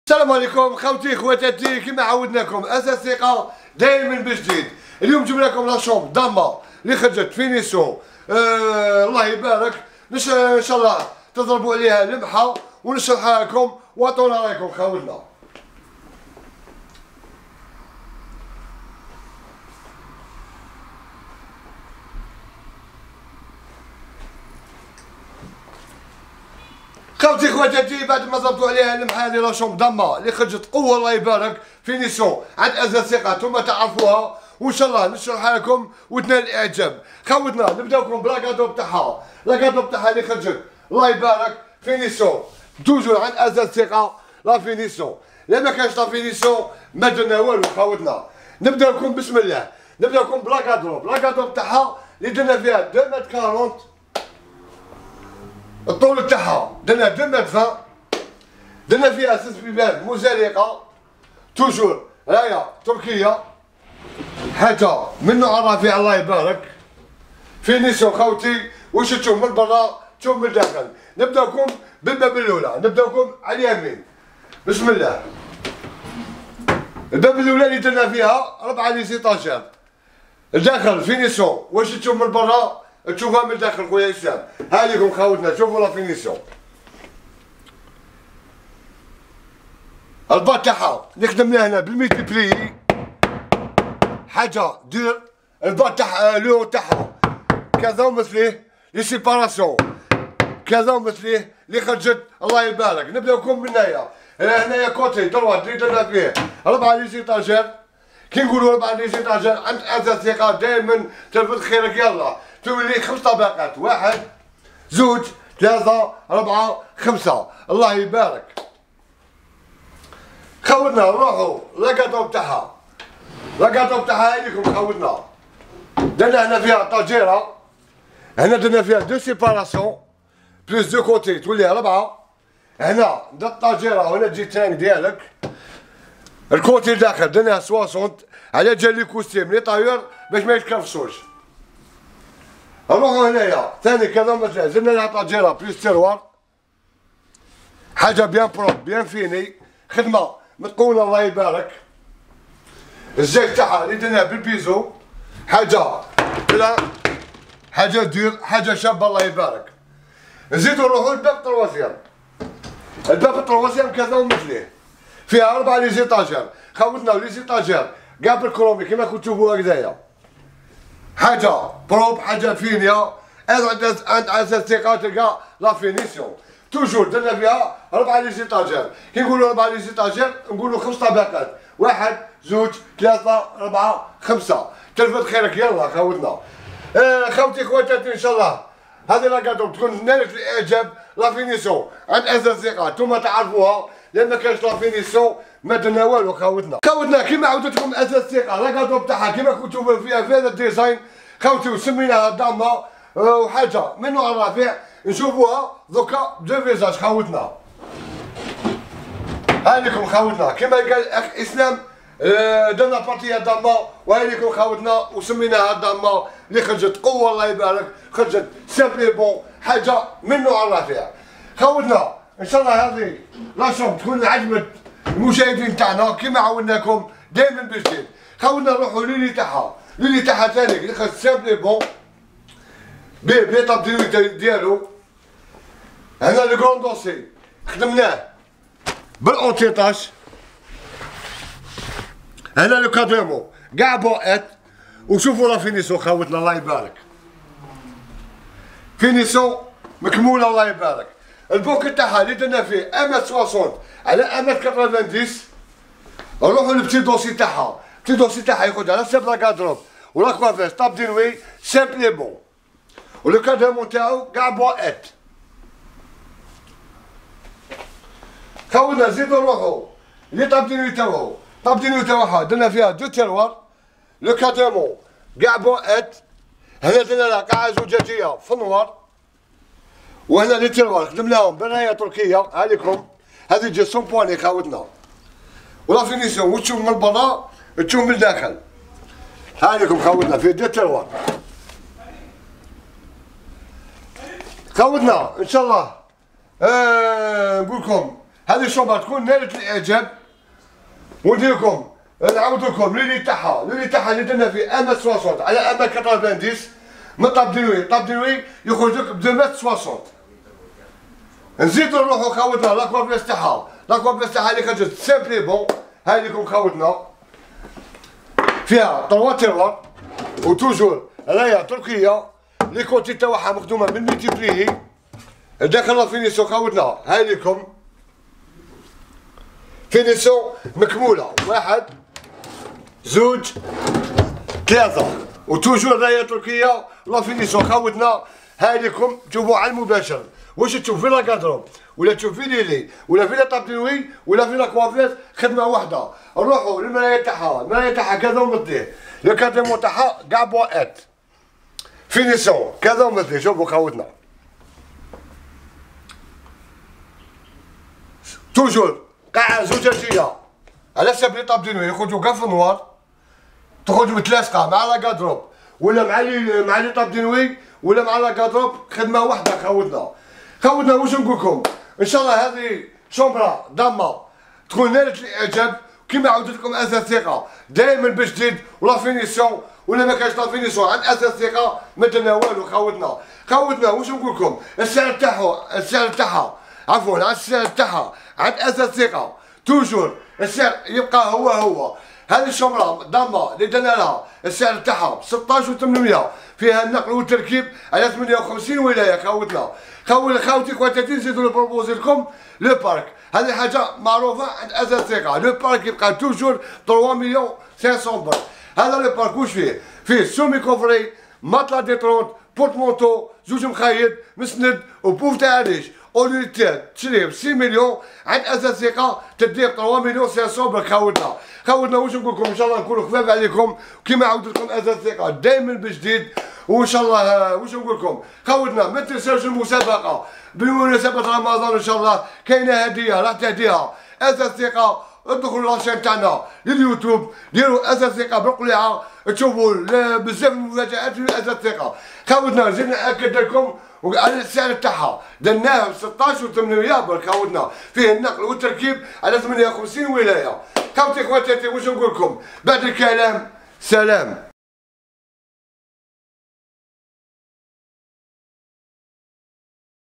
السلام عليكم خوتي خواتاتي، كما عودناكم اساس ثقه دائما بجديد. اليوم جبنا لكم لا شومب ضامه اللي خرجت فينيسيون. الله يبارك. ان شاء الله تضربوا عليها لمحه ونشرحها لكم واعطونا رايكم خوتنا. خوتي خواتاتي، بعد ما ضربتوا عليها اللمحه هذه لا شومب ضامه اللي خرجت قوه الله يبارك فينيسيون عند ازاز ثقه، ثم تعرفوها وان شاء الله نشرحها لكم وتنال الاعجاب. خوتنا نبداو لكم بلاكادو بتاعها، لاكادو بتاعها اللي خرجت الله يبارك فينيسيون توجور عند ازاز ثقه. لا فينيسيون لا ما كانش لا فينيسيون ما درنا والو. خوتنا نبدا لكم بسم الله، نبدا لكم بلاكادو بتاعها اللي درنا فيها 2 متر 40. الطول تاعها درنا 2 متر 20. درنا فيها 6 بيبان مزلقه توجور رايه تركيه، حاجه من نوع الرفيع الله يبارك. فينيسيون خوتي، واش تشوف من برا تشوف من الداخل. نبدا لكم بالباب الاولى، نبدا لكم على اليمين بسم الله. الباب الاولى اللي درنا فيها 4 لي زيطاجير. الداخل فينيسيون، واش تشوف من برا تشوفها من الداخل خويا هشام. هاذيكم خوتنا شوفوا لا فينيسيون. الباط تاعها اللي خدمنا هنا بالميتي بلي، حاجه دير الباط تاعها لو تاعها كذا ومثليه لي سيباراسيون كذا ومثليه اللي خرجت الله يبارك. نبداو لكم من هنايا كوتي دروات اللي درنا فيه 4 لي زيطاجير. كي نقولوا 4 لي زيطاجير عند اساس ثقه دائما تلفت خيرك يلا تولي 5 طبقات، 1 2 3 4 5 الله يبارك. خوتنا نروحوا لاكادو بتاعها، لاكادو بتاعها هايليكم خوتنا. درنا هنا فيها طاجيره، هنا درنا فيها 2 سيباراسيون بلوس 2 كوتي تولي 4. هنا درت طاجيره وهنا تجي تانك ديالك. الكوتي داخل درناه 60 على جال لي كوستيم لي طاير باش ما يتكرفسوش. نروحو هنايا ثاني كذا مثلا زدنا لها طاجيره بلوس تيروار، حاجه بيان بروب بيان فيني، خدمه متقونه الله يبارك. الزيت تاعها اللي درناه بالبيزو، حاجه بلا حاجه دير حاجه شابه الله يبارك. نزيدو نروحو للباب التروازيام. الباب التروازيام كذا ومثليه فيها 4 لي زيطاجير. خوتنا لي زيطاجير كاع بالكرومي كيما كنتو تشوفوا هكذايا، حاجه بروب حاجه فينيا. عند اساس ثقه تلقى لا فينيسيون توجور درنا فيها 4 لي زيطاجير. كي نقولوا 4 لي زيطاجير نقولوا 5 طبقات، 1 2 3 4 5 تلفت خيرك يلا خوتنا. خوتي خواتاتي ان شاء الله هذه لاكادو تكون نالت الاعجاب. لا فينيسيون عند اساس ثقه ثم تعرفوها، لان ما كانش لا فينيسيون ما درنا والو خوتنا. كيما عودتكم اساس ثقه لاكادو بتاعها كيما كنتو تشوفوا فيها في هذا الديزاين خوتي، وسميناها ضامه وحاجه من نوع الرفيع. نشوفوها دوكا دو فيزاج خوتنا. هانيكم خوتنا كيما قال الاخ اسلام، درنا بارتيه ضامه وهانيكم خوتنا وسميناها ضامه اللي خرجت قوه الله يبارك. خرجت سامبلي بون حاجه من نوع الرفيع خوتنا. ان شاء الله هذه لا شومب تكون عجبت المشاهدين تاعنا كيما عودناكم دائما بجديد. خوتنا نروحوا ليلي تاعها، ليلي تاعها ثاني اللي خرجت سامبلي بون بي طابدينو ديالو. هنا لو كرون دوسي خدمناه بالاونتيطاج. هنا لو كاديمو كاع بوات، وشوفوا لا فينيسيون خوتنا الله يبارك. فينيسيون مكموله الله يبارك. البوك تاعها اللي درنا فيه 1 على 1 نروحوا للبتي دوسي تاعها. البتي دوسي تاعها ياخذ على سيب لاكادروب ولا كوافير طابدينوي سامبلي بون، ولو كاديمو تاعو كاع بوات. خونا نزيدو نروحو لي طابدينوي تاعها درنا فيها 2 تيروار. لو كاديمو كاع بوات. هنا درنا لها قاعه زجاجيه في النوار، وهنا لي تيروار خدمناهم بالرايه تركيه. هاذيكم هذه تجي سومبواني خوتنا. ولا فينيسيون وتشوف من برا تشوف من الداخل. هاذيكم خوتنا فيه 2 تيروار خوتنا. ان شاء الله نقول لكم هذه الشومبره تكون نالت الاعجاب. وندير لكم نعاود لكم لولي تاعها اللي درنا فيه 1 متر 60 على 1 متر 90 من طاب دينوي يخرج لك ب 2 متر 60. نزيدو نروحو خاوتنا لاكوابلاس تاعها اللي خرجت سامبلي بون. هاي لكم خاوتنا فيها 3 تيروار وتوجور رايه تركيه. لي كوتي تاعها مخدومه من ميتيبليي. داخل لا فينيسيون خاوتنا هاي لكم فينيسيون مكموله 1 2 3 وتوجور رايه تركيه. لا فينيسيون خاوتنا هاي لكم تشوفوا على المباشر. واش تشوف في لا كادروب ولا تشوف في ليلي ولا في لا طابدينوي ولا في لا كوافيس خدمه واحده. روحوا للمرايه تاعها كذا ومثليه. لو كادرمون تاعها كاع بواات فينيسيون كذا ومثليه. شوفوا خاوتنا توجور قاعه زجاجيه على حسب لي طابدينوي يخرجوا كاع في النوار. تخرج متلاصقه مع لا كادروب ولا مع لي طابدينوي ولا مع لا كادروب خدمه واحده. خاوتنا واش نقول لكم ان شاء الله هذه شومبرا دامه تكون نالت الاعجاب. كيما عاودت لكم اساس ثقه دائما بجديد ولا فينيسيون ولا ما كانش لا فينيسيون عند اساس ثقه ما درنا والو. خاوتنا واش نقول لكم السعر تاعها عفوا السعر تاعها عند اساس ثقه توجور السعر يبقى هو. هذه الشومبرا دامه اللي درنا لها السعر تاعها 16800 فيها النقل والتركيب على 58 ولايه. خاوتي خواتاتي نزيدو نبروبوزي لكم لو بارك. هذه حاجه معروفه عند اساس ثقه. لو بارك يبقى توجور 3 مليون 500 برك. هذا لو بارك واش فيه سومي كوفري ماتلا ديترونت بورتمونتو 2 مخايد مسند وبوف تاع الريش اوليتير تشريه ب 6 مليون عند اساس ثقه تدير 3 مليون 500 برك. خاوتنا واش نقول لكم ان شاء الله نكونوا خفاف عليكم كيما عاودت لكم اساس ثقه دائما بجديد. وان شاء الله واش نقول لكم خاوتنا ما تنساوش المسابقه بمناسبه رمضان. ان شاء الله كاينه هديه راح تهديها اساس ثقه. ادخلوا لاشين تاعنا لليوتيوب ديروا اساس ثقه بالقليعه تشوفوا بزاف المفاجات في اساس ثقه. خاوتنا زدنا ناكد لكم على السعر تاعها درناه ب 16800 برك. خاوتنا فيه النقل والتركيب على 58 ولايه. خواتاتي واش نقول لكم بعد الكلام سلام.